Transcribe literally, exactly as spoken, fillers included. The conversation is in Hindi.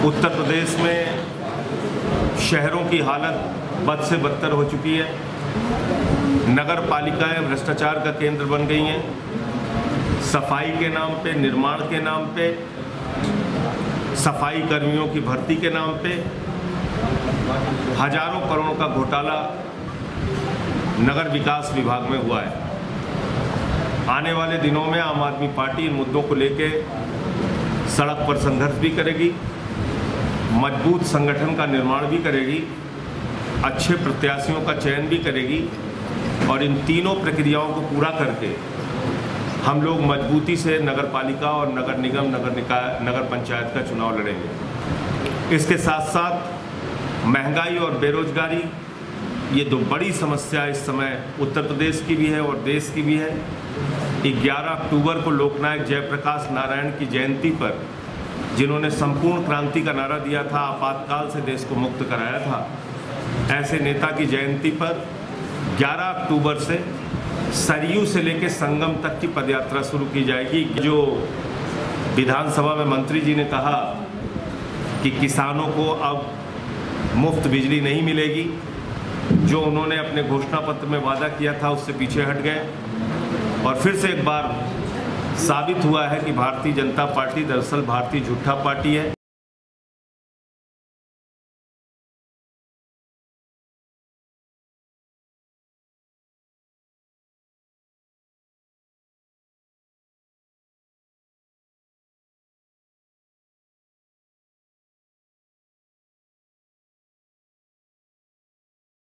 उत्तर प्रदेश में शहरों की हालत बद से बदतर हो चुकी है। नगर पालिकाएं भ्रष्टाचार का केंद्र बन गई हैं। सफाई के नाम पे, निर्माण के नाम पे, सफाई कर्मियों की भर्ती के नाम पे हजारों करोड़ों का घोटाला नगर विकास विभाग में हुआ है। आने वाले दिनों में आम आदमी पार्टी इन मुद्दों को लेकर सड़क पर संघर्ष भी करेगी, मजबूत संगठन का निर्माण भी करेगी, अच्छे प्रत्याशियों का चयन भी करेगी और इन तीनों प्रक्रियाओं को पूरा करके हम लोग मजबूती से नगर पालिका और नगर निगम, नगर निकाय, नगर पंचायत का चुनाव लड़ेंगे। इसके साथ साथ महंगाई और बेरोजगारी, ये दो बड़ी समस्या इस समय उत्तर प्रदेश की भी है और देश की भी है। ग्यारह अक्टूबर को लोकनायक जयप्रकाश नारायण की जयंती पर, जिन्होंने संपूर्ण क्रांति का नारा दिया था, आपातकाल से देश को मुक्त कराया था, ऐसे नेता की जयंती पर ग्यारह अक्टूबर से सरयू से लेकर संगम तक की पदयात्रा शुरू की जाएगी। जो विधानसभा में मंत्री जी ने कहा कि किसानों को अब मुफ्त बिजली नहीं मिलेगी, जो उन्होंने अपने घोषणा पत्र में वादा किया था उससे पीछे हट गए और फिर से एक बार साबित हुआ है कि भारतीय जनता पार्टी दरअसल भारतीय झूठा पार्टी है।